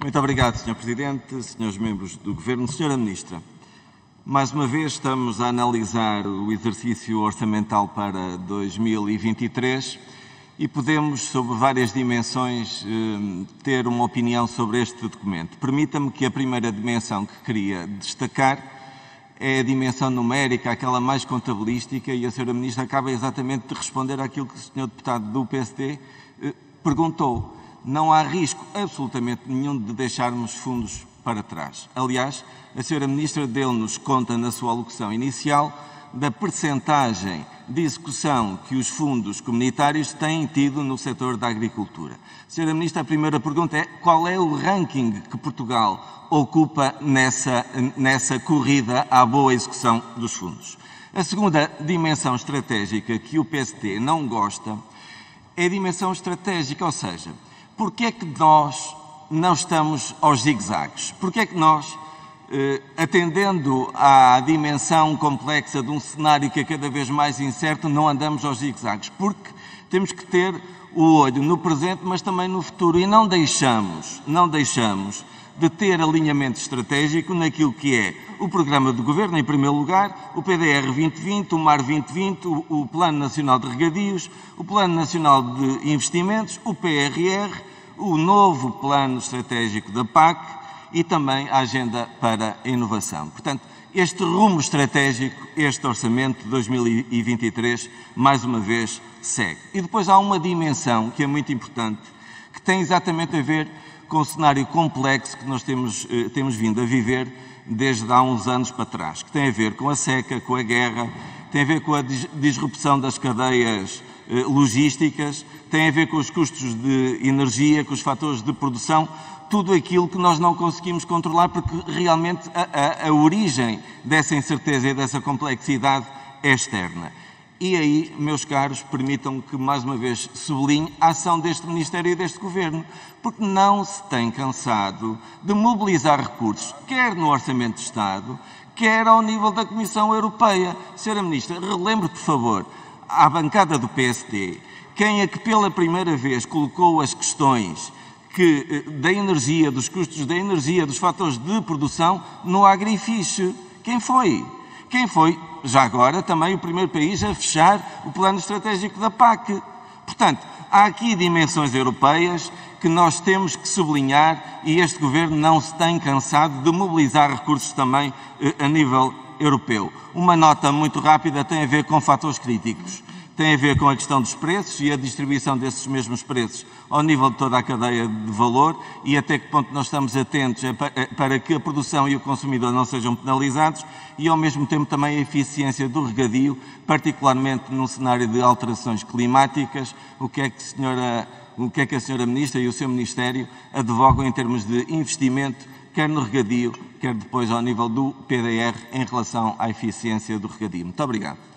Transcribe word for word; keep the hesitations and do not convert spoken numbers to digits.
Muito obrigado, senhor Presidente, senhores membros do Governo. senhora Ministra, mais uma vez estamos a analisar o exercício orçamental para dois mil e vinte e três e podemos, sobre várias dimensões, ter uma opinião sobre este documento. Permita-me que a primeira dimensão que queria destacar é a dimensão numérica, aquela mais contabilística, e a senhora Ministra acaba exatamente de responder àquilo que o senhor Deputado do P S D perguntou. Não há risco absolutamente nenhum de deixarmos fundos para trás. Aliás, a senhora Ministra deu-nos conta na sua alocução inicial da percentagem de execução que os fundos comunitários têm tido no setor da agricultura. senhora Ministra, a primeira pergunta é qual é o ranking que Portugal ocupa nessa, nessa corrida à boa execução dos fundos. A segunda dimensão estratégica que o P S D não gosta é a dimensão estratégica, ou seja, porque é que nós não estamos aos zigue-zagues? Porque é que nós, eh, atendendo à dimensão complexa de um cenário que é cada vez mais incerto, não andamos aos zigue-zagues? Porque temos que ter o olho no presente, mas também no futuro, e não deixamos, não deixamos de ter alinhamento estratégico naquilo que é o Programa de Governo, em primeiro lugar, o P D R vinte vinte, o MAR vinte vinte, o, o Plano Nacional de Regadios, o Plano Nacional de Investimentos, o P R R, o novo Plano Estratégico da P A C e também a Agenda para a Inovação. Portanto, este rumo estratégico, este Orçamento de dois mil e vinte e três, mais uma vez, segue. E depois há uma dimensão que é muito importante, que tem exatamente a ver com o cenário complexo que nós temos, eh, temos vindo a viver desde há uns anos para trás, que tem a ver com a seca, com a guerra, tem a ver com a disrupção das cadeias eh, logísticas, tem a ver com os custos de energia, com os fatores de produção, tudo aquilo que nós não conseguimos controlar, porque realmente a, a, a origem dessa incerteza e dessa complexidade é externa. E aí, meus caros, permitam que mais uma vez sublinhe a ação deste Ministério e deste Governo, porque não se tem cansado de mobilizar recursos, quer no Orçamento de Estado, quer ao nível da Comissão Europeia. senhora Ministra, relembre, por favor, à bancada do P S D, quem é que pela primeira vez colocou as questões que, da energia, dos custos da energia, dos fatores de produção no agrifiche? Quem foi? Quem foi, já agora, também o primeiro país a fechar o plano estratégico da P A C. Portanto, há aqui dimensões europeias que nós temos que sublinhar e este Governo não se tem cansado de mobilizar recursos também eh, a nível europeu. Uma nota muito rápida tem a ver com fatores críticos. Tem a ver com a questão dos preços e a distribuição desses mesmos preços ao nível de toda a cadeia de valor e até que ponto nós estamos atentos para que a produção e o consumidor não sejam penalizados e, ao mesmo tempo, também a eficiência do regadio, particularmente num cenário de alterações climáticas. O que é que a senhora, o que é que a senhora Ministra e o seu Ministério advogam em termos de investimento, quer no regadio, quer depois ao nível do P D R, em relação à eficiência do regadio? Muito obrigado.